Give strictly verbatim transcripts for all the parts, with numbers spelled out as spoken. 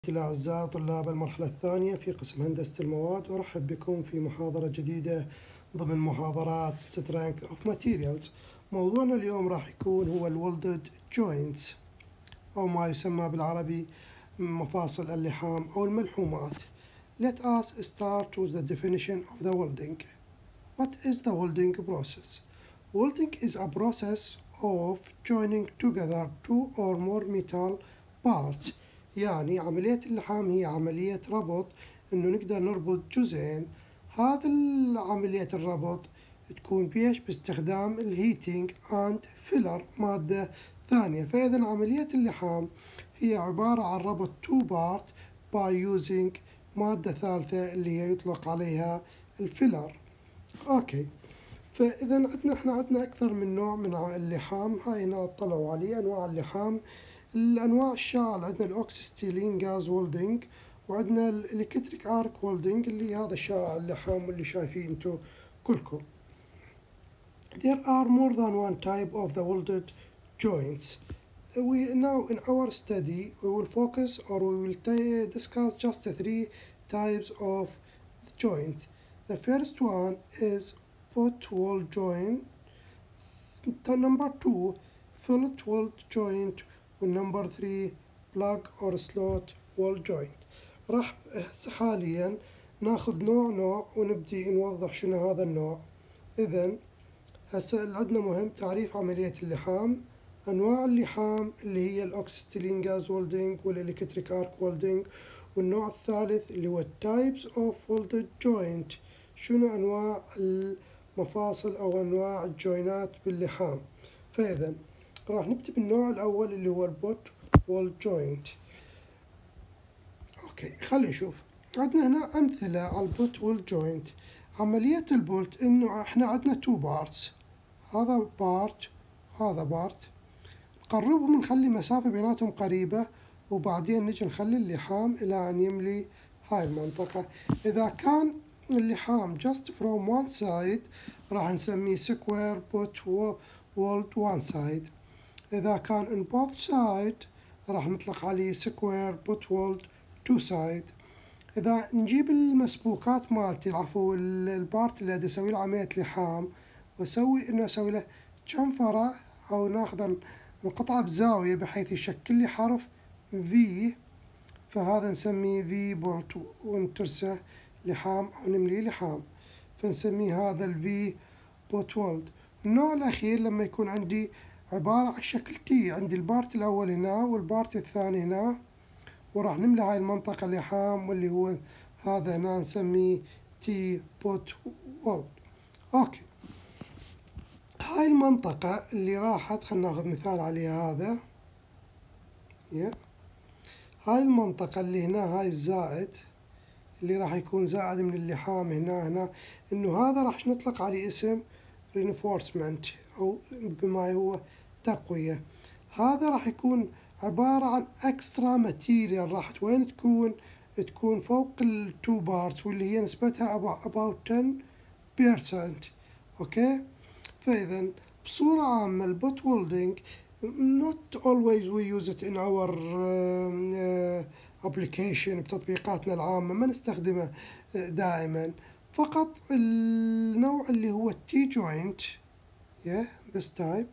الأعزاء طلاب المرحلة الثانية في قسم هندسة المواد، أرحب بكم في محاضرة جديدة ضمن محاضرات Strength of Materials. موضوعنا اليوم راح يكون هو ال Welded Joints أو ما يسمى بالعربي مفاصل اللحام أو الملحومات. Let us start with the definition of the welding. What is the welding process? Welding is a process of joining together two or more metal parts. يعني عملية اللحام هي عملية ربط، إنه نقدر نربط جزئين. هذا عملية الربط تكون بيش باستخدام الهيتينج and filler مادة ثانية. فإذا عملية اللحام هي عبارة عن ربط two part by using مادة ثالثة اللي هي يطلق عليها الفيلر. أوكي، فإذا عندنا إحنا عندنا أكثر من نوع من اللحام. هاي هنا اطلعوا عليه أنواع اللحام. الأنواع الشائعة عندنا الأوكس ستيلين جاز ويلدينج، وعندنا الإلكتريك آرك ويلدينج اللي هذا شائع اللحام واللي شايفين انتو كلكم. There are more than one type of the welded joints. We now in our study we will focus or we will discuss just three types of the joint. The first one is butt weld joint. The number two, fillet weld joint. والنمبر ثري plug or slot weld joint. راح هسه حاليا ناخذ نوع نوع ونبدي نوضح شنو هذا النوع. إذن هسه عندنا مهم تعريف عملية اللحام، أنواع اللحام اللي هي الأوكسستيلين جاز ويلدينج والإلكتريك آرك ويلدينج، والنوع الثالث اللي هو types of welded joint، شنو أنواع المفاصل أو أنواع الجوينات باللحام. فإذا راح نبدأ بالنوع الأول اللي هو البوت وولد جوينت. أوكي، خلينا نشوف. عندنا هنا أمثلة على البوت وولد جوينت. عملية البولت إنه إحنا عندنا تو بارتس، هذا بارت هذا بارت، نقربهم نخلي مسافة بيناتهم قريبة، وبعدين نجي نخلي اللحام إلى أن يملي هاي المنطقة. إذا كان اللحام just from one side راح نسميه square boot weld one side. إذا كان in both side راح نطلق عليه square boot weld two side. إذا نجيب المسبوكات مالتي العفو البارت اللي بدي أسوي له عملية لحام وأسوي إنه أسوي له شنفرة أو ناخذ نقطعه بزاوية بحيث يشكل لي حرف V، فهذا نسميه V بولت ونترسه لحام أو نمليه لحام، فنسميه هذا ال V بوت وولد. النوع الأخير لما يكون عندي عبارة عن شكل تي، عندي البارت الأول هنا والبارت الثاني هنا، وراح نملى هاي المنطقة لحام واللي هو هذا هنا نسميه تي بوت وولد. أوكي، هاي المنطقة اللي راحت خلنا ناخذ مثال عليها. هذا yeah. هاي المنطقة اللي هنا هاي الزائد اللي راح يكون زائد من اللحام هنا هنا، إنه هذا راح نطلق عليه اسم reinforcement أو بما هو تقوية. هذا راح يكون عبارة عن extra material راح وين تكون تكون فوق التو بارتس واللي هي نسبتها about ten percent. أوكي، فإذا بصورة عامة البوت ويلدينج not always we use it in our uh, uh, application بتطبيقاتنا العامة، ما نستخدمه دائما. فقط النوع اللي هو التي جوينت yeah this type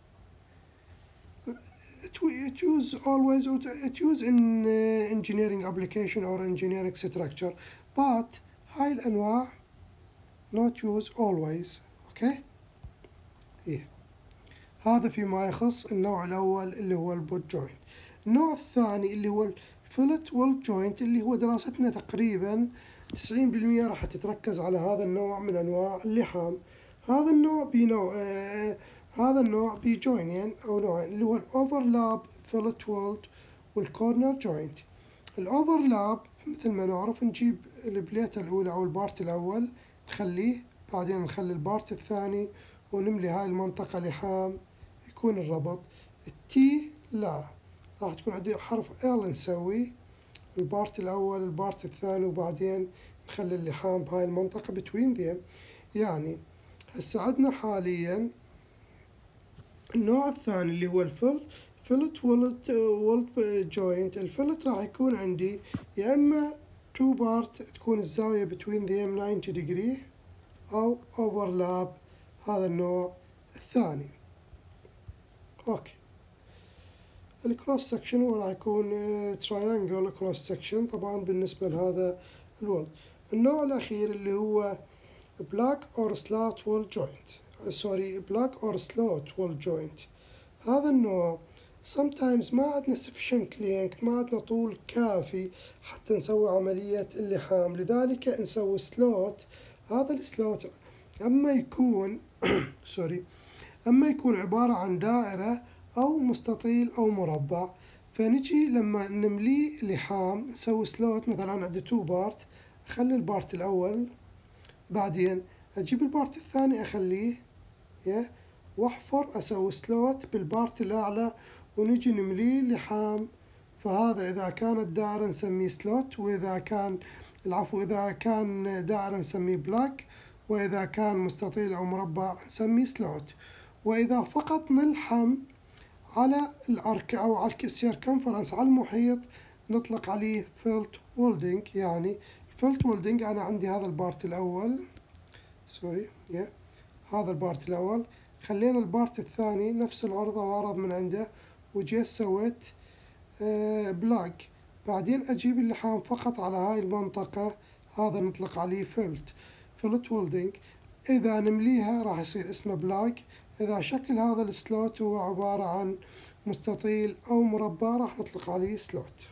it, it use always it use in uh, engineering application or engineering structure, but هاي الأنواع not use always. okay yeah. هذا فيما يخص النوع الأول اللي هو البوت جوينت. النوع الثاني اللي هو الفلت ويلد جوينت اللي هو دراستنا تقريبا تسعين بالمئة راح تتركز على هذا النوع من أنواع اللحام. هذا النوع بنوع آه هذا النوع بجوينين أو نوعين اللي هو الأوفرلاب فلت ويلد والكورنر جوينت. الأوفرلاب مثل ما نعرف نجيب البليتة الأولى أو البارت الأول نخليه، بعدين نخلي البارت الثاني ونملي هاي المنطقة لحام يكون الربط. التي لا، راح تكون عندي حرف L نسوي البارت الأول البارت الثاني وبعدين نخلي اللحام بهاي المنطقة between them. يعني هسه عندنا حاليا النوع الثاني اللي هو الفل فيلت وولد وولد جوينت. الفيلت راح يكون عندي يا اما تو بارت تكون الزاوية between them ninety degree او overlap، هذا النوع الثاني. اوكي. الكروس سكشن هو راح يكون تراينجل كروس سكشن طبعا بالنسبة لهذا الولد. النوع الأخير اللي هو بلاك اور سلات وول جوينت، سوري بلاك اور سلوت وول جوينت. هذا النوع sometimes ما عندنا sufficient length، ما عندنا طول كافي حتى نسوي عملية اللحام، لذلك نسوي سلوت. هذا السلوت أما يكون سوري أما يكون عبارة عن دائرة أو مستطيل أو مربع، فنجي لما نمليه لحام نسوي سلوت. مثلا عندي تو بارت، أخلي البارت الأول، بعدين أجيب البارت الثاني أخليه يا وأحفر أسوي سلوت بالبارت الأعلى ونجي نمليه لحام. فهذا إذا كانت دائرة نسميه سلوت، وإذا كان العفو إذا كان دائرة نسميه بلاك، وإذا كان مستطيل أو مربع نسميه سلوت. وإذا فقط نلحم على الأرك أو على السيركمفرنس على المحيط نطلق عليه فيلت وولدنج. يعني فيلت وولدنج أنا عندي هذا البارت الأول، سوري يا هذا البارت الأول، خلينا البارت الثاني نفس العرضة وعرض من عنده، وجيت سويت آه بلاك، بعدين أجيب اللحام فقط على هاي المنطقة، هذا نطلق عليه فيلت فيلت وولدنج. إذا نمليها راح يصير اسمه بلاك. إذا شكل هذا السلوت هو عبارة عن مستطيل أو مربع راح نطلق عليه سلوت.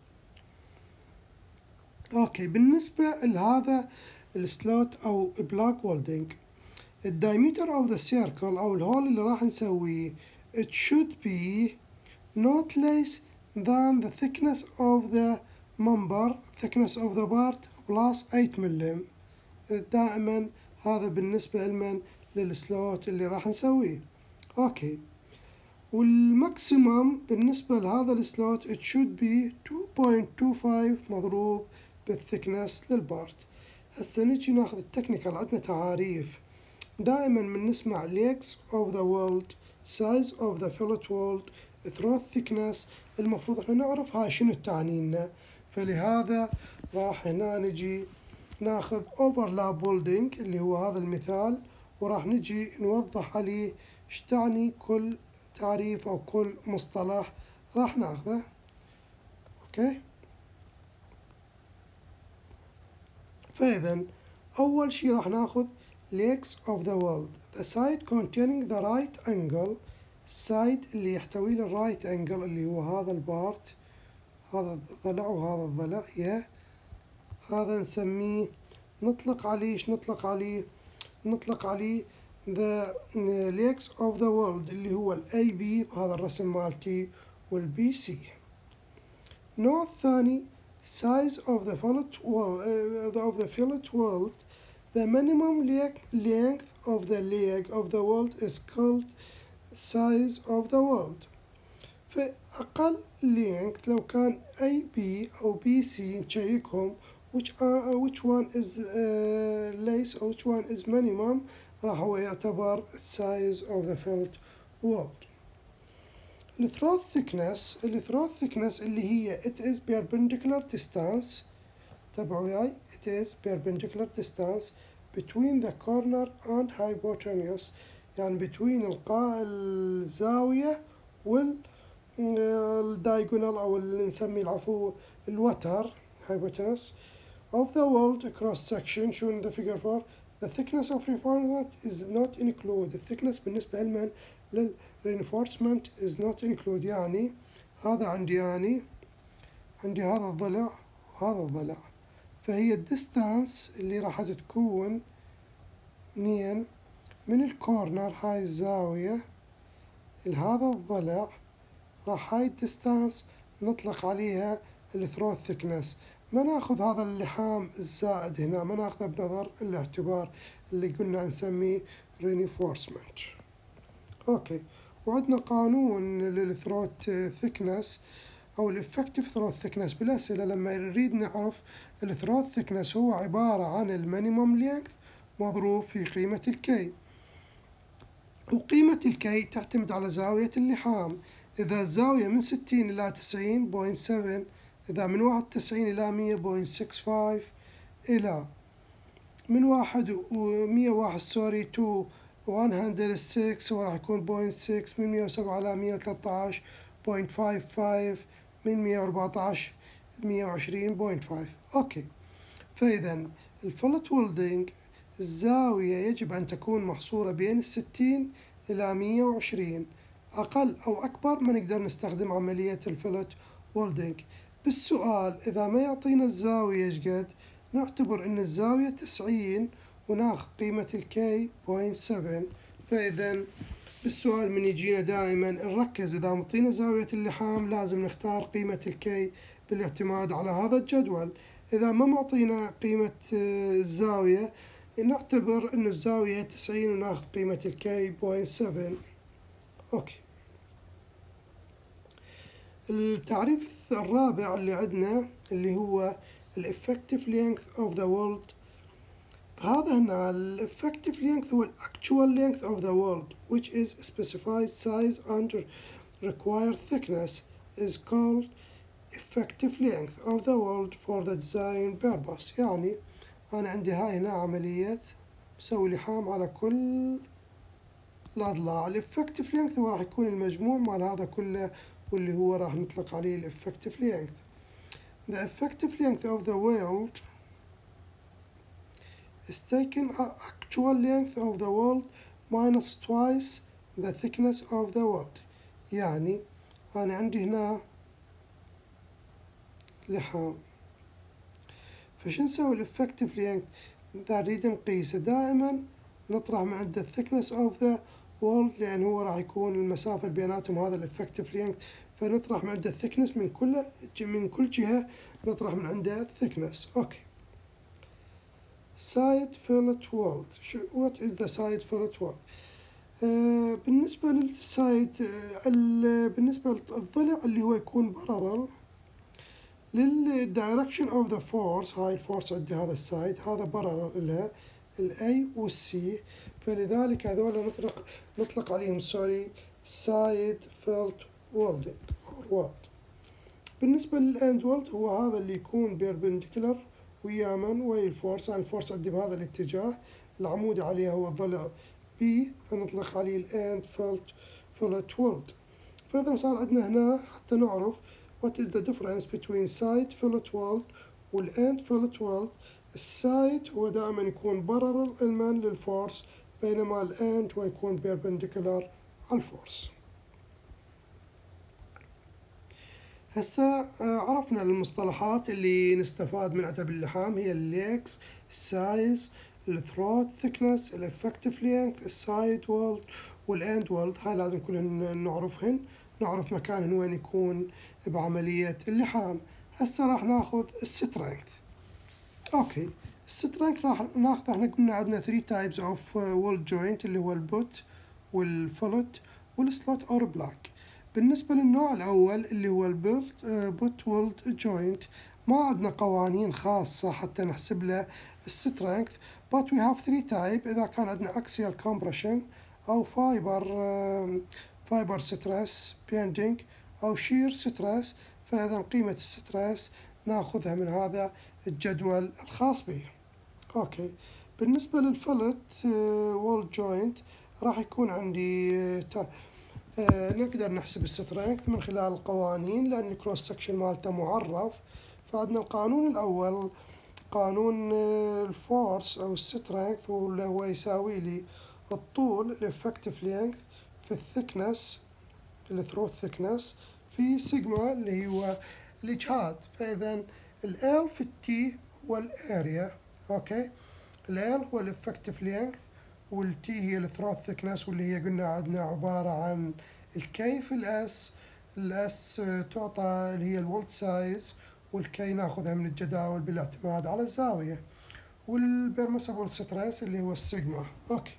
أوكي. بالنسبة لهذا السلوت أو بلاك وولدنج، الدايمتر of the circle أو الهول اللي راح نسويه it should be not less than the thickness of the member thickness of the part plus eight ملم. دائما هذا بالنسبة لمن للسلوت اللي راح نسويه. أوكي. والماكسيمم بالنسبة لهذا السلوت it should be two point two five مضروب بالثيكنس للبارت. هسه نجي ناخذ التكنيكال، عندنا تعاريف. دائما من نسمع legs of the world، size of the fillet world، throat thickness. المفروض احنا نعرف هاي شنو تعني لنا، فلهذا راح هنا نجي ناخذ overlap welding اللي هو هذا المثال، وراح نجي نوضح عليه ايش تعني كل تعريف او كل مصطلح راح ناخذه. اوكي. فاذا اول شي راح ناخذ legs of the world، the side containing the right angle، side اللي يحتوي له right angle اللي هو هذا البارت، هذا الضلع وهذا الضلع يا هذا نسميه نطلق عليه ايش نطلق عليه نطلق عليه the legs of the world اللي هو ال إيه بي بهذا الرسم مالتي وال بي سي. النوع الثاني size of the fillet world of the fillet world، the minimum length of the leg of the world is called size of the world. فأقل length لو كان إيه بي أو بي سي نشيكهم which are which one is uh, less or which one is minimum راح هو يعتبر size of the fillet world. ال throat thickness ال throat thickness اللي هي it is perpendicular distance، تبعوا وياي it is perpendicular distance between the corner and hypotenuse، يعني between القاء الزاوية وال الدايجونال أو اللي نسميه العفو الوتر hypotenuse of the world cross section shown in the figure four. The thickness of reinforcement is not included. the thickness بالنسبة لمن لل reinforcement is not included، يعني هذا عندي يعني عندي هذا الضلع وهذا الضلع، فهي الديستانس اللي راح تكون منين من الكورنر هاي الزاوية لهذا الضلع، راح هاي الديستانس نطلق عليها الثروت ثيكنس. ما ناخذ هذا اللحام الزائد هنا، ما ناخذه بنظر الاعتبار اللي قلنا نسميه reinforcement. اوكي. وعندنا قانون للثروت ثيكنس او الافكتيف ثروت ثيكنس بالاسئله، لما نريد نعرف الثروت ثيكنس هو عباره عن المينيمم لينث مضروب في قيمه الكي، وقيمه الكي تعتمد على زاويه اللحام. إذا الزاوية من ستين إلى تسعين بوينت سفن، إذا من واحد وتسعين إلى مية بوينت سكس فايف، إلى من واحد ومية واحد سوري تو مية وستة وراح يكون بوينت سكس، من مية وسبعة إلى مية وثلاثة عشر بوينت فايف فايف، من مية وأربعة عشر مية وعشرين بوينت فايف. أوكي، فإذا الفلت ويلدينج الزاوية يجب أن تكون محصورة بين الستين إلى مية وعشرين، أقل أو أكبر ما نقدر نستخدم عملية الفلت ويلدينج. بالسؤال إذا ما يعطينا الزاوية إيش قد، نعتبر أن الزاوية تسعين وناخذ قيمة الكي بوينت سفن. فإذا بالسؤال من يجينا دائما نركز إذا معطينا زاوية اللحام لازم نختار قيمة الكي بالاعتماد على هذا الجدول. إذا ما معطينا قيمة الزاوية نعتبر أن الزاوية تسعين وناخذ قيمة الكي بوينت سفن. أوكي، التعريف الرابع اللي عندنا اللي هو ال effective length of the weld. هذا هنا ال effective length هو ال actual length of the weld which is specified size under required thickness is called effective length of the weld for the design purpose. يعني أنا عندي هاي هنا عملية بسوي لحام على كل الأضلاع. ال effective length هو راح يكون المجموع مال هذا كله واللي هو راح نطلق عليه ال effective length. The effective length of the weld is taken actual length of the weld minus twice the thickness of the weld. يعني أنا عندي هنا لحام، فش نسوي ال effective length إذا نريد نقيسه دائما نطرح من عند ال thickness of the weld، لأن هو راح يكون المسافة بيناتهم هذا ال effective length، فنطرح من عند ال thickness من كل من كل جهة نطرح من عنده thickness. أوكي، side fillet weld. What is the side fillet weld؟ آه بالنسبة للسايد آه بالنسبة للضلع اللي هو يكون parallel لل direction of the force. هاي الفورس عندي هذا السايد هذا parallel لها ال A وال C، فلذلك هذول نطلق نطلق عليهم سوري side fillet welding or weld. بالنسبة للإند ويلد هو هذا اللي يكون perpendicular ويا من ويا الفورس، يعني الفورس عندي بهذا الاتجاه، العمود عليه هو الضلع B، فنطلق عليه الإند fillet weld. فإذا صار عندنا هنا حتى نعرف what is the difference between side fillet weld والإند fillet weld. السايد هو دائما يكون parallel المن للفورس، بينما الإند هو يكون perpendicular على الفورس. هسا عرفنا المصطلحات اللي نستفاد من عتب اللحام هي الليكس، السايز، الثروت ثيكنس، الافكتيف لينث، السايد وولد والاند وولد. هاي لازم كلهن نعرفهن، نعرف مكانهن وين يكون بعملية اللحام. هسا راح ناخذ السترينث. اوكي، السترينث راح ناخذ، احنا قلنا عندنا ثري تايبس اوف وولد جوينت اللي هو البوت والفلت والسلوت اور بلاك. بالنسبة للنوع الأول اللي هو البوت بوت وولد جوينت ما عندنا قوانين خاصة حتى نحسب له السترينث، but we have three type. إذا كان عندنا axial compression أو fiber fiber stress bending أو shear stress، فإذا قيمة الستريس ناخذها من هذا الجدول الخاص به. أوكي، بالنسبة للفلت وولد جوينت راح يكون عندي آه نقدر نحسب السترينث من خلال القوانين لأن الكروس سكشن مالته معرف. فعندنا القانون الأول قانون آه الفورس أو السترينث، واللي هو يساوي لي الطول الإفكتيف لينث في الثيكنس الثرو ثيكنس في سيجما اللي هو الإجهاد. فإذا ال L في التي هو الأريا. أوكي، ال L هو الإفكتيف لينث والتي هي الثروت ثيكنس، واللي هي قلنا عندنا عبارة عن الكي في الاس. الاس تعطى اللي هي الولد سايز، والكي ناخذها من الجداول بالاعتماد على الزاوية، والبرمسبل ستريس اللي هو السيجما. اوكي،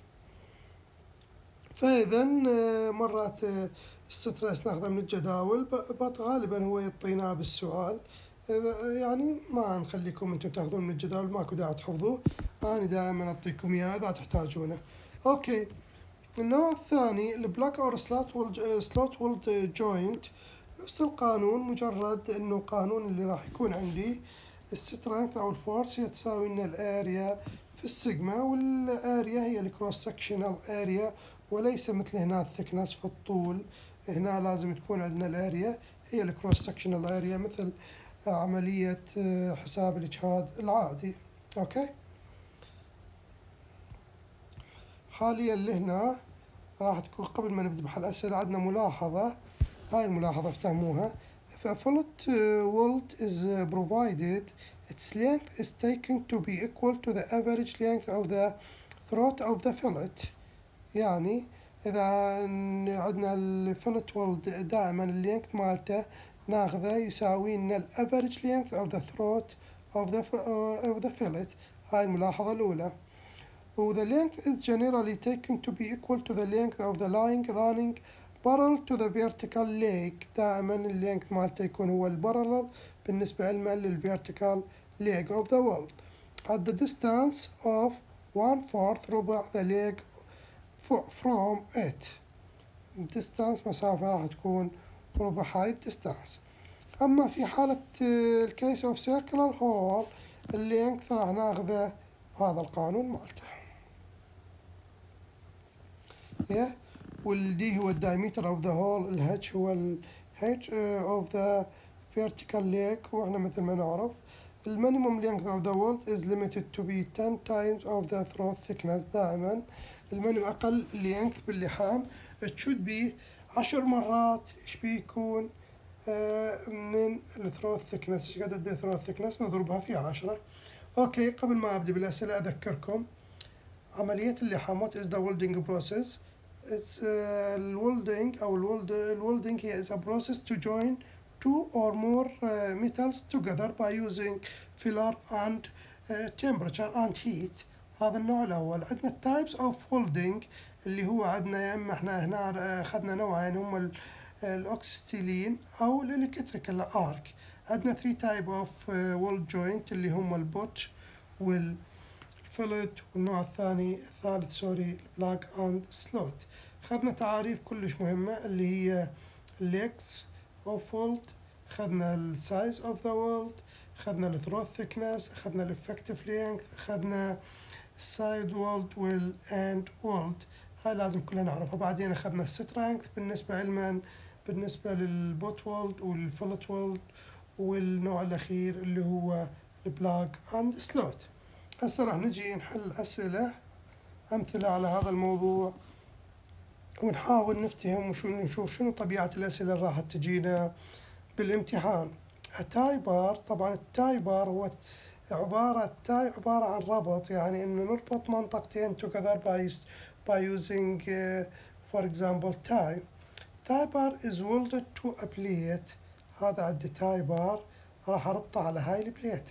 فاذا مرات الستريس ناخذه من الجداول، بط غالبا هو يعطينا بالسؤال، يعني ما نخليكم انتم تاخذون من الجداول، ماكو داعي تحفظوه، انا دائما اعطيكم اياه اذا تحتاجونه. اوكي، النوع الثاني البلاك أو سلوت ويلد سلوت ويلد جوينت، نفس القانون، مجرد إنه قانون اللي راح يكون عندي السترينث أو الفورس هي تساوي إن الأريا في السيجما، والأريا هي الكروس سكشنال أريا، وليس مثل هنا الثكنس في الطول. هنا لازم تكون عندنا الأريا هي الكروس سكشنال أريا، مثل عملية حساب الإجهاد العادي. أوكي. حاليا اللي هنا راح تكون، قبل ما نبدأ بحل الأسئلة عندنا ملاحظة، هاي الملاحظة افتهموها. If a fillet weld is provided, its length is taken to be equal to the average length of the throat of the fillet. يعني إذا عندنا الفلت ويلد دائما اللينث مالته ناخذه يساوي لنا ال average length of the throat of the of the fillet. هاي الملاحظة الأولى. و the length is generally taken to be equal to the length of the line running parallel to the vertical leg. دائما اللينث مالته يكون هو البارلل بالنسبة لنا للvertical leg of the weld at the distance of one fourth ربع the leg from it. distance مسافة راح تكون ربع هاي distance. أما في حالة الكيس of circular hole اللينث راح ناخذه هذا القانون مالته. yeah. والدي هو diameter of the hole، الهاتش هو ال height of the vertical leg، وإحنا مثل ما نعرف ال minimum length of the weld is limited to be ten times of the throat thickness. دائما المينيمم أقل length باللحام it should be عشر مرات إيش بيكون آه من ال throat thickness. إيش قد ال throat thickness نضربها في عشرة. أوكي. قبل ما أبدأ بالأسئلة أذكركم عملية اللحام what is the welding process. It's uh, welding أو الولد welding here is a process to join two or more uh, metals together by using filler and uh, temperature and heat. هذا النوع الأول. عندنا types of welding اللي هو عندنا يا إما إحنا هنا أخذنا نوعين هم الأوكسستيلين أو الإلكتريكال arc. عندنا three type of uh, weld joint اللي هم البوت وال فلت، والنوع الثاني الثالث سوري بلاك اند سلوت. خدنا تعاريف كلش مهمة اللي هي legs of weld، خدنا ال size of the weld، خدنا ال throat thickness، خدنا ال effective length، خدنا side weld وال end weld. هاي لازم كلنا نعرفها. بعدين أخذنا ال strength بالنسبة لمن بالنسبة للبوت weld والفلت weld، والنوع الأخير اللي هو البلاك اند سلوت. هسه راح نجي نحل أسئلة أمثلة على هذا الموضوع، ونحاول نفتهم وشو نشوف شنو طبيعة الأسئلة اللي راح تجينا بالامتحان. التاي بار، طبعا التاي بار هو عبارة التاي عبارة عن ربط، يعني إنه نربط منطقتين together by by using uh, for example tie. tie bar is welded to a plate. هذا عندي تاي بار راح أربطه على هاي البليتة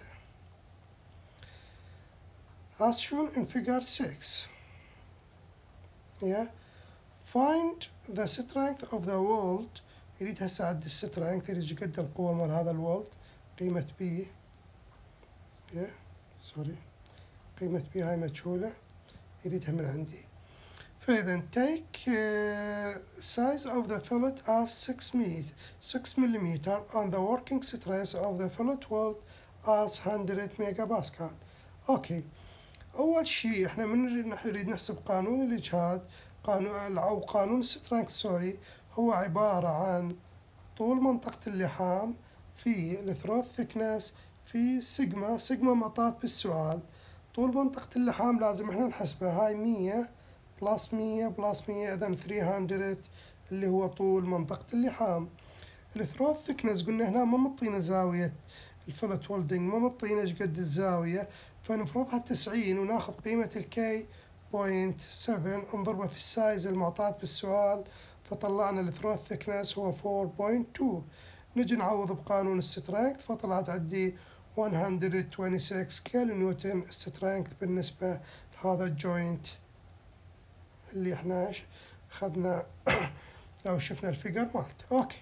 as shown in figure six. Yeah. Find the strength of the weld. يريد هسه عد السترينث، يريد قد القوة مال هذا الولد، قيمة بي. yeah. سوري، قيمة بي هاي مجهولة، يريدها من عندي. فإذا take uh, size of the fillet as six millimeter and the working stress of the fillet weld as one hundred megapascal. أوكي. أول شيء إحنا من نريد نحسب قانون الإجهاد، قانون أو قانون السترينث سوري، هو عبارة عن طول منطقة اللحام في الثروت ثيكنس في سيجما. سيجما معطات بالسؤال. طول منطقة اللحام لازم إحنا نحسبها، هاي مية بلس مية بلس مية، إذن ثلاثمية اللي هو طول منطقة اللحام. الثروت ثيكنس قلنا هنا ما مطينا زاوية الفلت ويلدنج، ما مطينا إيش قد الزاوية، فنفرضها تسعين وناخذ قيمة الكي بوينت سفن نضربها في السايز المعطاة بالسؤال، فطلعنا الثروت ثيكنس هو فور بوينت تو. نجي نعوض بقانون السترينث فطلعت عندي مية وستة وعشرين كيلو نيوتن السترينث بالنسبة لهذا الجوينت اللي احنا خدنا لو شفنا الفيجر مالته. اوكي.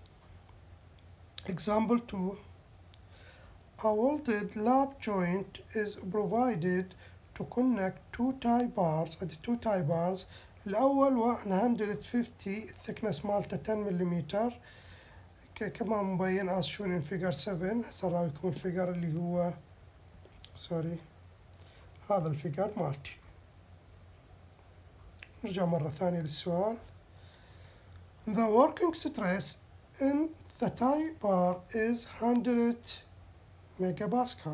example two. A welded lap joint is provided to connect two tie bars at two tie bars الأول مية وخمسين الثكنس مالته عشرة ملم، كمان مبين as shown in figure سفن. هسه راويكم الفيجر اللي هو سوري هذا الفيجر مالتي. نرجع مرة ثانية للسؤال. The working stress in the tie bar is one hundred megapascal.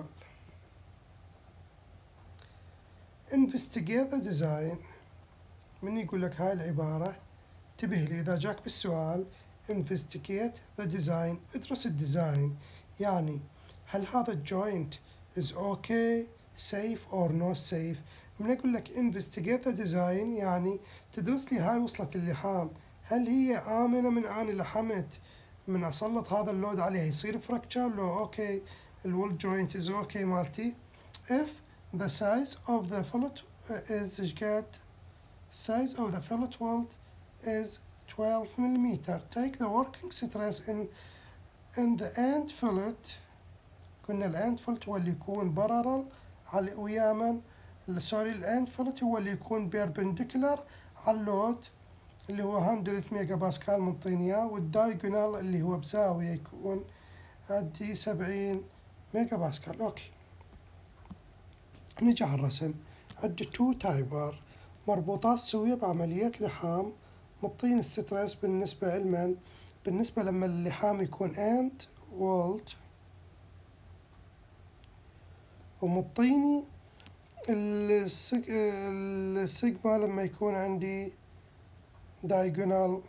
Investigate the design. من يقول لك هاي العبارة انتبه لي إذا جاك بالسؤال investigate the design، ادرس الديزاين، يعني هل هذا الجوينت is okay safe or not safe. من يقول لك investigate the design يعني تدرس لي هاي وصلة اللحام هل هي آمنة من أنا لحمت من أسلط هذا اللود عليها يصير fracture لو أوكي الوول جوينت is okay مالتي. if the size of the fillet is قد size of the fillet weld is twelve millimeter. Take the working stress in in the end fillet. قلنا الاند فلت هو اللي يكون بارلل على وياما سوري الاند فلت هو اللي يكون بيربنديكولار على اللود اللي هو مية ميجا باسكال منطيني اياه، والدايجونال اللي هو بزاوية يكون عندي سبعين ميجا باسكال. اوكي نجي على الرسم. عندي تو تايبر مربوطات سوية بعملية لحام، مطين الستريس بالنسبة لمن؟ بالنسبة لما اللحام يكون اند وولد، ومطيني السيجما لما يكون عندي diagonal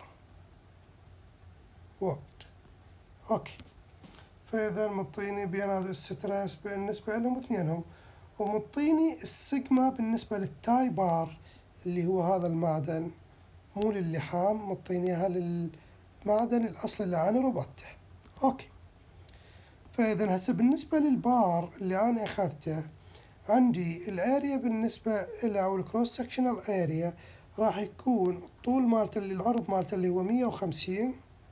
وولد. اوكي فإذا مطيني بين الستريس بالنسبة لهم اثنينهم، ومطيني السيجما بالنسبة للتاي بار اللي هو هذا المعدن مو للحام، مطيني اياها للمعدن الأصلي اللي أنا ربطته. اوكي فإذا هسه بالنسبة للبار اللي أنا أخذته عندي الاريا بالنسبة إلى أو الكروس سكشنال اريا راح يكون الطول مالته اللي العرض مالته اللي هو مية وخمسين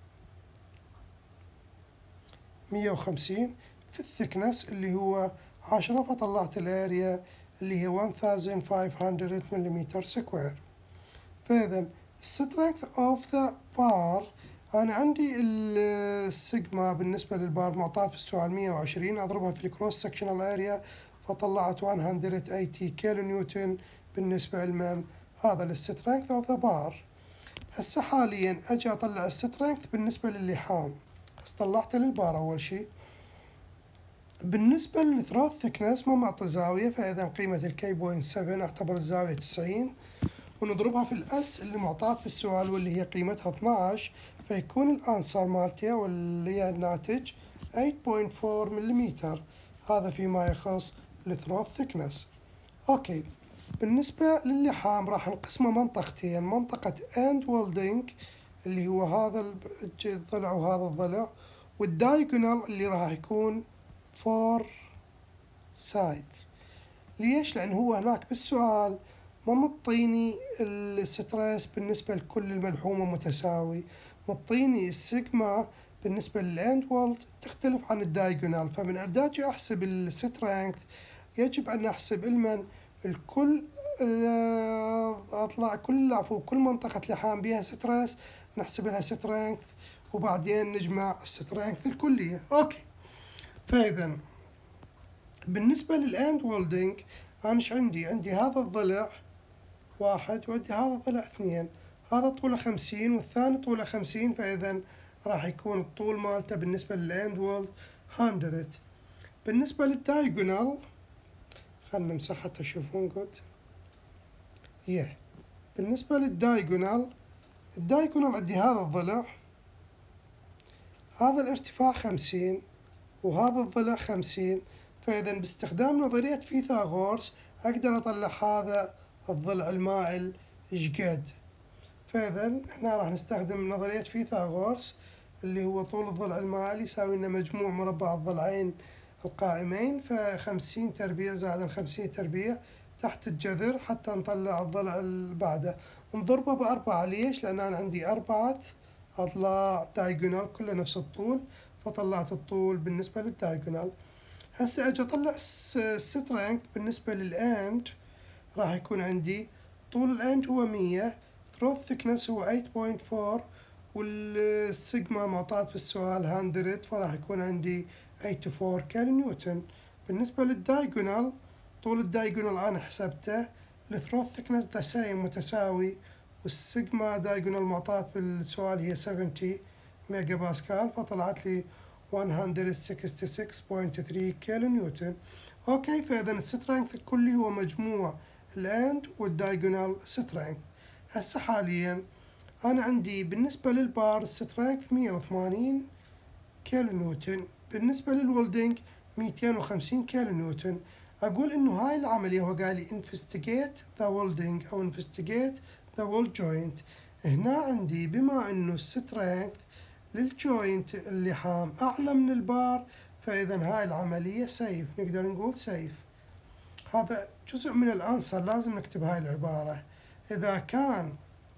مية وخمسين في الثكنس اللي هو عشرة، فطلعت الاريا اللي هي one thousand five hundred millimeter square. فإذا strength of the bar أنا عندي السيجما بالنسبة للبار معطاة بالسؤال مية وعشرين، أضربها في الكروس سكشنال اريا فطلعت one hundred eighty كيلو نيوتن بالنسبة لمن؟ هذا السترينث اوف ذا بار. هسه حاليا أجي أطلع السترينث بالنسبة للحام. هسه طلعته للبار أول شي. بالنسبة للثروت ثيكنس ما معطى زاوية، فإذا قيمة الكي بوينت سفن أعتبر الزاوية تسعين، ونضربها في الأس اللي معطاة بالسؤال واللي هي قيمتها اثناعش، فيكون الأنسر مالتها واللي هي الناتج ثمانية فاصلة أربعة ملم. هذا فيما يخص الثروت ثيكنس. أوكي بالنسبة للحام راح نقسمه منطقتين، منطقة end welding اللي هو هذا الضلع وهذا الضلع، والدايجونال اللي راح يكون four sides. ليش؟ لأن هو هناك بالسؤال ما مطيني الستريس بالنسبة لكل الملحومة متساوي، مطيني السيجما بالنسبة للأند وولد تختلف عن الدايجونال، فمن أرداجي أحسب السترينث يجب أن أحسب المن الكل أطلع كل عفوا كل منطقة لحام بها ستريس نحسب لها سترينث وبعدين نجمع السترينث الكلية. أوكي فإذا بالنسبة للأند وولدنج أنا إيش عندي؟ عندي هذا الضلع واحد وعندي هذا الضلع اثنين، هذا طوله خمسين والثاني طوله خمسين، فإذا راح يكون الطول مالته بالنسبة للأند وولد مية. بالنسبة للدايجونال خلنا نمسح حتى تشوفون قد yeah. بالنسبة للدايجونال الدايجونال عندي هذا الضلع، هذا الارتفاع خمسين وهذا الضلع خمسين، فإذا باستخدام نظرية فيثاغورس أقدر أطلع هذا الضلع المائل إشقد. فإذا هنا راح نستخدم نظرية فيثاغورس اللي هو طول الضلع المائل يساوي لنا مجموع مربع الضلعين القائمين، فخمسين تربيع زائد خمسين تربيع تحت الجذر حتى نطلع الضلع اللي بعده، نضربه بأربعة. ليش؟ لأن أنا عندي أربعة أضلاع دايجونال كله نفس الطول، فطلعت الطول بالنسبة للدايجونال. هسه أجي أطلع السترينث بالنسبة للأند، راح يكون عندي طول الأند هو مية throat thickness هو eight point four والسيجما معطاة بالسؤال مية، فراح يكون عندي eighty-four كيلو نيوتن. بالنسبة للدايجونال، طول الدايجونال أنا حسبته، الثروت ثيكنس ذا سيم متساوي، والسيجما دايجونال معطاة بالسؤال هي سبعين ميجا باسكال، فطلعت لي one hundred sixty-six point three كيلو نيوتن. اوكي، فإذا السترينث الكلي هو مجموع الاند والدايجونال سترينث. هسه حاليا أنا عندي بالنسبة للبار سترينث مية وثمانين كيلو نيوتن، بالنسبة للولدنج ميتين وخمسين كيلو نيوتن. أقول إنه هاي العملية هو قال لي investigate the welding أو investigate the weld joint. هنا عندي بما إنه السترينث للجوينت اللحام أعلى من البار، فإذا هاي العملية سيف، نقدر نقول سيف. هذا جزء من الأنسر، لازم نكتب هاي العبارة. إذا كان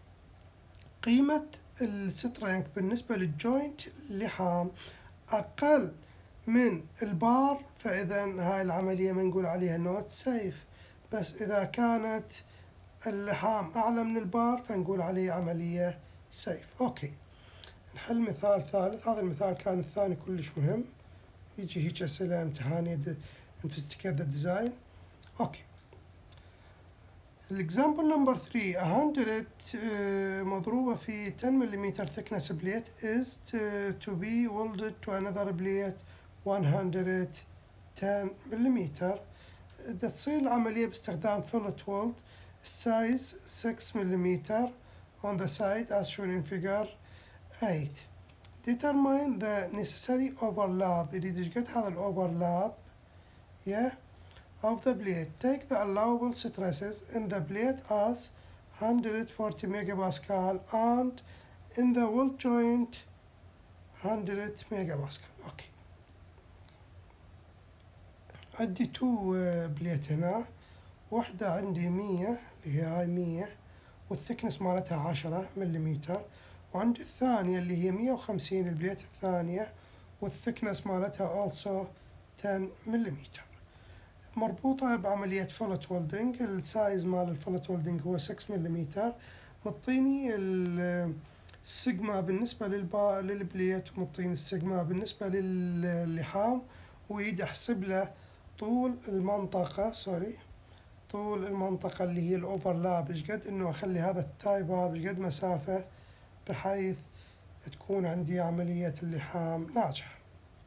قيمة السترينث بالنسبة للجوينت اللحام أقل من البار، فإذا هاي العملية ما نقول عليها نوت سيف. بس إذا كانت اللحام أعلى من البار فنقول عليه عملية سيف. أوكي، نحل مثال ثالث. هذا المثال كان الثاني كلش مهم، يجي هيك أسئلة امتحانية investigate the design. أوكي، الإكزامبل نمبر ثري، one hundred مضروبة في ten millimeter thickness plate is to, to be welded to another plate one hundred ten millimeter. بدها تصير العملية باستخدام fillet weld size six millimeter on the side as shown in figure eight. Determine the necessary overlap. يريد ايش قد هذا الأوفرلاب yeah of the plate. Take the allowable stresses in the plate as one hundred forty megapascal and in the weld joint one hundred megapascal. اوكي، عندي تو بليت هنا، واحدة عندي مية اللي هي هاي مية والثكنس مالتها عشرة مليمتر، وعندي الثانية اللي هي مية وخمسين البليت الثانية والثكنس مالتها also ten مليمتر، مربوطة بعملية فلت ويلدنج. السايز مال الفلت ويلدنج هو six مليمتر. مطيني السيجما بالنسبة للبا للبليت، ومطيني السيجما بالنسبة لللحام، ويريد أحسب له طول المنطقة سوري طول المنطقة اللي هي الأوفرلاب إيش قد، إنه أخلي هذا التاي بار إيش قد مسافة بحيث تكون عندي عملية اللحام ناجحة.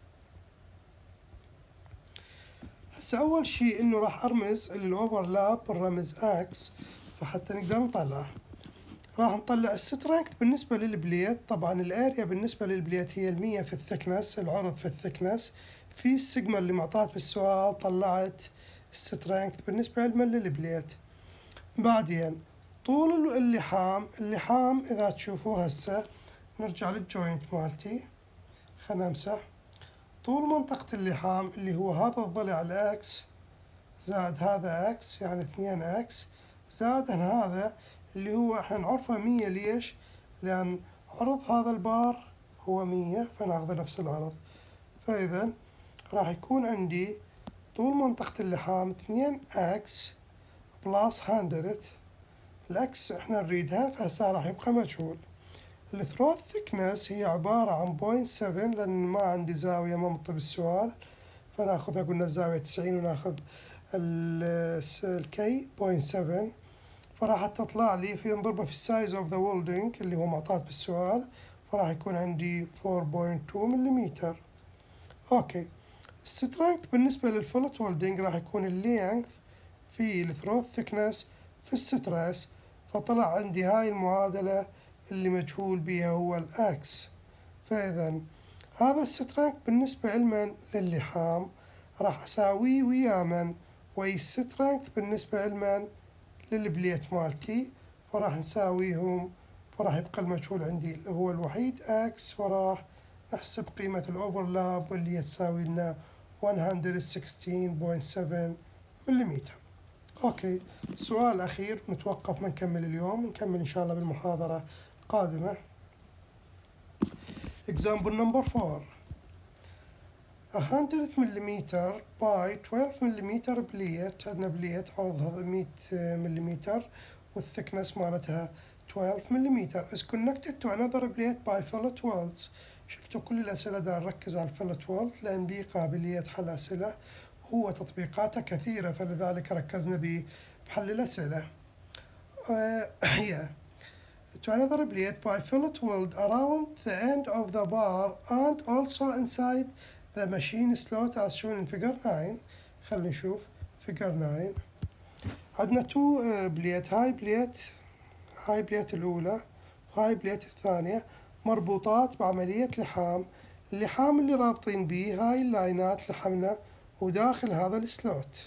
هسه أول شي إنه راح أرمز للأوفرلاب بالرمز إكس، فحتى نقدر نطلعه. راح نطلع السترينث بالنسبة للبليت. طبعا الأريا بالنسبة للبليت هي المية في الثكنس، العرض في الثكنس، في السيجما اللي معطات بالسؤال طلعت السترينث بالنسبة للبليت. بعدين طول اللحام، اللحام إذا تشوفوه هسه نرجع للجوينت مالتي، خلنا نمسح. طول منطقة اللحام اللي هو هذا الضلع الأكس زائد هذا أكس يعني اثنين أكس زائد هذا اللي هو احنا نعرفه مية. ليش؟ لأن عرض هذا البار هو مية، فناخذ نفس العرض. فإذا راح يكون عندي طول منطقة اللحام اثنين أكس بلس مية. الأكس احنا نريدها، فهسا راح يبقى مجهول. الثروت ثيكنس هي عبارة عن بوينت سفن، لأن ما عندي زاوية ممطة بالسؤال، فناخذها قلنا الزاوية تسعين وناخذ الكي بوينت سفن، فراح تطلع لي في نضربها في السايز اوف ذا ويلدنج اللي هو معطات بالسؤال، فراح يكون عندي four point two مليمتر. اوكي، السترينث بالنسبة للفلت ويلدنج راح يكون اللينث في الثروت ثيكنس في الستريس، فطلع عندي هاي المعادلة اللي مجهول بيها هو الأكس. فإذا هذا السترينث بالنسبة لمن للحام راح أساويه ويا من ويا السترينث بالنسبة لمن للبليت مالتي، فراح نساويهم، فراح يبقى المجهول عندي اللي هو الوحيد أكس، فراح نحسب قيمة الأوفرلاب واللي هي تساوي لنا one hundred sixteen point seven مليمتر. أوكي، سؤال أخير نتوقف، ما نكمل اليوم، نكمل إن شاء الله بالمحاضرة القادمة. Example number four. one hundred millimeter by twelve millimeter بليت، عندنا بليت عرضها مية مليمتر والثكنس مالتها twelve millimeter is connected to another plate by fillet welds. شفتوا كل الأسئلة دا نركز على الفلت وولد لأن بيه قابلية حل أسئلة، هو تطبيقاته كثيرة فلذلك ركزنا به بحل الأسئلة. uh, yeah. To another plate by fillet weld around the end of the bar and also inside the machine slot as shown in figure nine. خلينا نشوف figure nine. عندنا تو بليت، هاي بليت هاي بليت الأولى وهاي بليت الثانية مربوطات بعملية لحام. اللحام اللي رابطين بيه هاي اللاينات لحمنا وداخل هذا السلوت.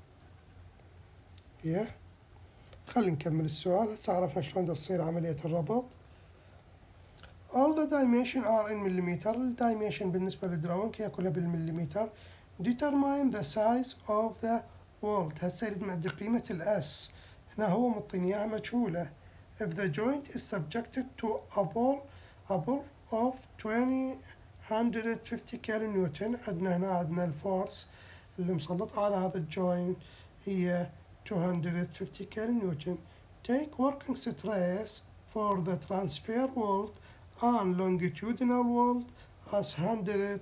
yeah. خلينا نكمل السؤال. هسه عرفنا شلون تصير عملية الربط. all the dimension are in millimeter. الدايمنشن بالنسبة للدراونج هي كلها بالمليمتر. determine the size of the weld. هسه يريد نعد قيمة الأس. هنا هو مطيني إياها مجهولة. if the joint is subjected to a pull a pull of twenty one hundred fifty kilonewton. عندنا هنا عندنا الفورس اللي مسلطة على هذا الجوينت هي two hundred fifty kilonewton. take working stress for the transfer weld and longitudinal weld as one hundred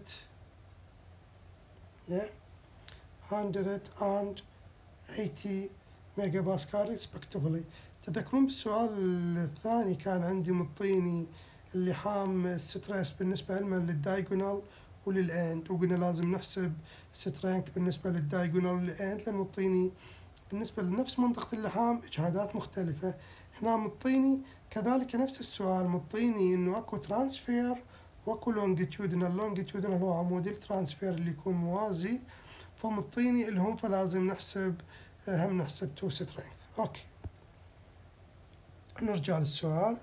yeah one hundred eighty megapascal respectively. تذكرون بالسؤال الثاني كان عندي مطيني اللحام الستريس بالنسبة لنا للدايجونال وللأند، وقلنا لازم نحسب سترينث بالنسبة للدايجونال وللأند لأن مطيني بالنسبة لنفس منطقة اللحام إجهادات مختلفة. هنا مطيني كذلك نفس السؤال مطيني إنه أكو ترانسفير وأكو لونجيتيودنال. لونجيتيودنال هو عمودي الترانسفير اللي يكون موازي، فمطيني الهم فلازم نحسب هم نحسب تو سترينث. أوكي نرجع للسؤال.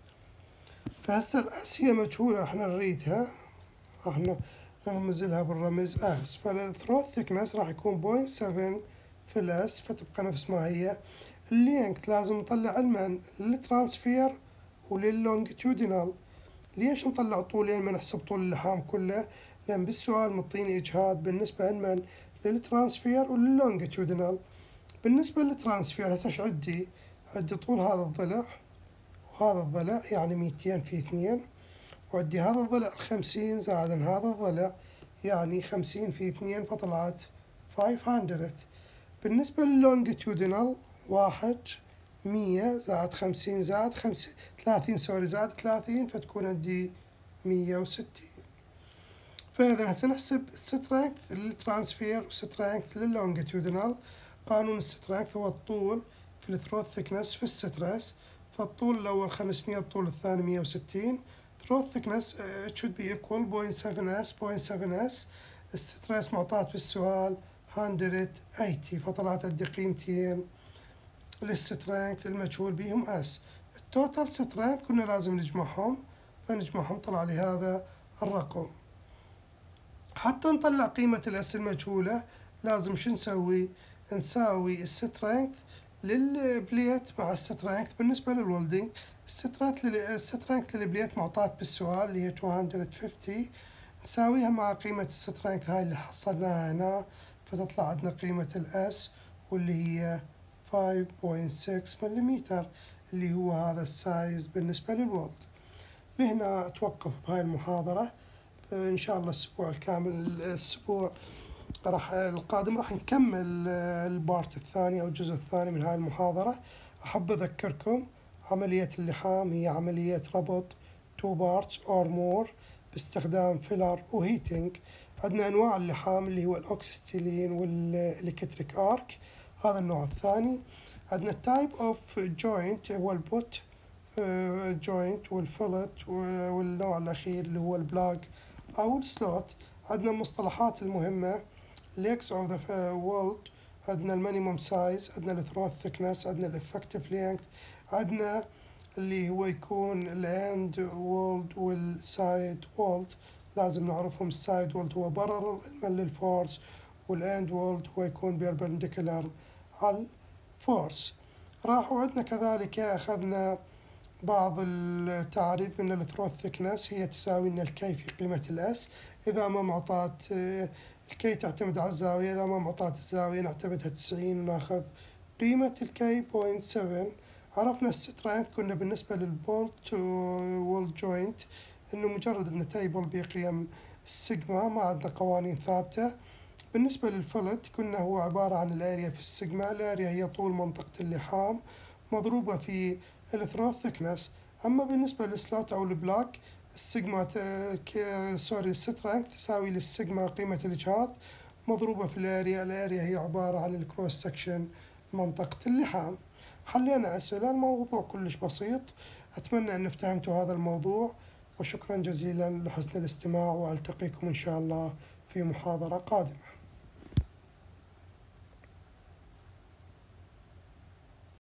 فهسه الأس هي مجهولة احنا نريدها، راح نرمزلها بالرمز أس. فالثروت ثيكنس راح يكون بوينت سفن في الأس فتبقى نفس ما هي. اللينكت لازم نطلع علما للترانسفير ولللونجيتيودينال. ليش نطلع طولين ما نحسب طول اللحام كله؟ لأن بالسؤال مطيني إجهاد بالنسبة علما للترانسفير ولللونجيتيودينال. بالنسبة للترانسفير هسه ايش عندي؟ عندي طول هذا الضلع وهذا الضلع يعني ميتين في اثنين، وعندي هذا الضلع خمسين زائد هذا الضلع يعني خمسين في اثنين فطلعت خمسمية. بالنسبة لللونجيتيودينال واحد مية زائد خمسين زائد خمسين ثلاثين سوري زائد ثلاثين فتكون عندي مية وستين. فإذا هسه نحسب سترينث للترانسفير وسترينث لللونجيتيودينال. قانون السترينث هو الطول في الثروت ثيكنس في الستريس، فالطول الأول خمسمية الطول الثاني مية وستين. throat thickness uh, it should be equal zero point seven s zero point seven s. الستريس معطاة بالسؤال one hundred eighty فطلعت عندي قيمتين للسترينث المجهول بيهم اس. التوتال سترينث كنا لازم نجمعهم فنجمعهم طلع لي هذا الرقم. حتى نطلع قيمة الاس المجهولة لازم شو نسوي؟ نساوي السترينث للبليت مع السترينث بالنسبة للولدينج. السترينث السترينث للبليت معطاة بالسؤال اللي هي two hundred fifty نساويها مع قيمة السترينث هاي اللي حصلناها هنا فتطلع عندنا قيمة الاس واللي هي five point six مليمتر اللي هو هذا السايز بالنسبة للولد. لهنا أتوقف بهاي المحاضرة. إن شاء الله الأسبوع الكامل الأسبوع راح القادم راح نكمل البارت الثاني أو الجزء الثاني من هاي المحاضرة. أحب أذكركم عملية اللحام هي عملية ربط two parts or more باستخدام فيلر وهيتنج. عندنا أنواع اللحام اللي هو الأوكسستيلين والإلكتريك آرك، هذا النوع الثاني. عندنا التايب أوف جوينت هو البوت جوينت والفلت، والنوع الأخير اللي هو البلاج أو السلوت. عندنا المصطلحات المهمة legs of the weld، عندنا المينيموم سايز، عندنا الثروت ثيكنس، عندنا الافكتيف لينث، عندنا اللي هو يكون الاند وولد والسايد وولد لازم نعرفهم. السايد وولد هو برر للفورس والاند وولد هو يكون بيربنديكولار على الفورس. راحوا عندنا كذلك أخذنا بعض التعريف من الثروت ثيكنس هي تساوي لنا الكي في قيمة الاس. إذا ما معطات الكي تعتمد على الزاوية، إذا ما معطات الزاوية نعتمدها تسعين وناخذ قيمة الكي بوينت سفن. عرفنا السترينث، كنا بالنسبة للبولت وول جوينت إنه مجرد إنه تيبل بقيم السيجما، ما عندنا قوانين ثابتة. بالنسبة للفلت كنا هو عبارة عن الاريا في السيجما، الاريا هي طول منطقة اللحام مضروبة في الثرو ثيكنس. أما بالنسبة للسلوت أو البلاك، السيجما ت... ك... سوري السترينث تساوي للسيجما قيمة الإجهاض مضروبة في الاريا، الاريا هي عبارة عن الكروس سكشن منطقة اللحام. حلينا أسئلة، الموضوع كلش بسيط. أتمنى أن افتهمتوا هذا الموضوع، وشكرا جزيلا لحسن الاستماع، وألتقيكم إن شاء الله في محاضرة قادمة.